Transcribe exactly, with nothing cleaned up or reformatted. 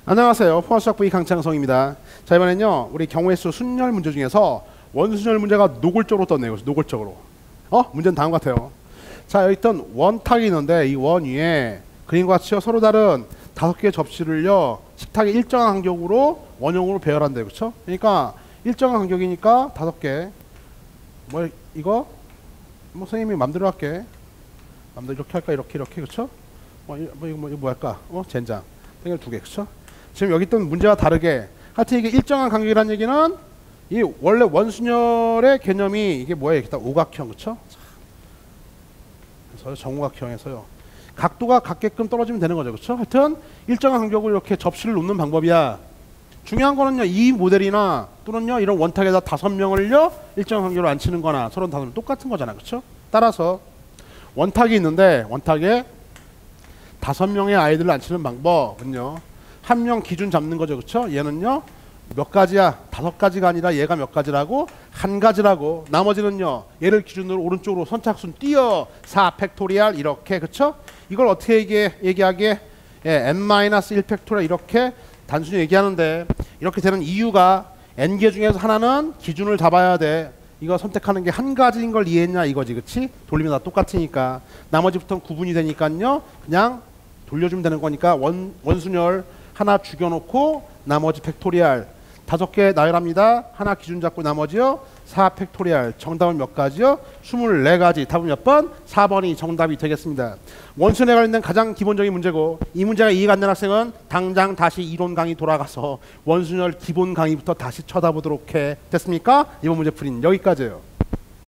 안녕하세요. 포화수학부의 강창성입니다. 자, 이번엔요 우리 경우의 수 순열 문제 중에서 원순열 문제가 노골적으로 떴네요. 노골적으로. 어? 문제는 다음 같아요. 자, 여기 있던 원탁이 있는데 이 원 위에 그림과 같이 서로 다른 다섯 개의 접시를요 식탁의 일정한 간격으로 원형으로 배열한대요. 그쵸? 그러니까 일정한 간격이니까 다섯 개. 뭐 이거 뭐 선생님이 맘대로 할게. 맘대로 이렇게 할까 이렇게 이렇게. 그쵸? 뭐, 뭐 이거 뭐, 이거 뭐 할까? 어? 젠장. 땡을 두 개. 그쵸? 지금 여기 있던 문제와 다르게 하여튼 이게 일정한 간격이라는 얘기는 이 원래 원순열의 개념이 이게 뭐예요? 이렇게 딱 오각형. 그쵸? 그래서 정오각형에서요 각도가 같게끔 떨어지면 되는 거죠. 그쵸? 하여튼 일정한 간격으로 이렇게 접시를 놓는 방법이야. 중요한 거는요 이 모델이나 또는요 이런 원탁에다 다섯 명을요 일정한 간격으로 앉히는 거나 서른 다섯 명 똑같은 거잖아. 그쵸? 따라서 원탁이 있는데 원탁에 다섯 명의 아이들을 앉히는 방법은요 한 명 기준 잡는 거죠. 그쵸? 얘는요 몇 가지야? 다섯 가지가 아니라 얘가 몇 가지라고? 한 가지라고. 나머지는요 얘를 기준으로 오른쪽으로 선착순 띄어 사 팩토리알 이렇게. 그쵸? 이걸 어떻게 얘기, 얘기하게? 예, n-일 팩토리알 이렇게 단순히 얘기하는데 이렇게 되는 이유가 n개 중에서 하나는 기준을 잡아야 돼. 이거 선택하는 게 한 가지인 걸 이해했냐 이거지. 그치? 돌리면 다 똑같으니까. 나머지부터는 구분이 되니까요 그냥 돌려주면 되는 거니까 원, 원순열 하나 죽여놓고 나머지 팩토리알 다섯 개 나열합니다. 하나 기준 잡고 나머지요 사 팩토리알. 정답은 몇 가지요? 스물네 가지. 답은 몇 번? 사 번이 정답이 되겠습니다. 원순에 관련된 가장 기본적인 문제고 이 문제가 이해가 안 되는 학생은 당장 다시 이론 강의 돌아가서 원순열 기본 강의부터 다시 쳐다보도록 해. 됐습니까? 이번 문제 풀이는 여기까지예요.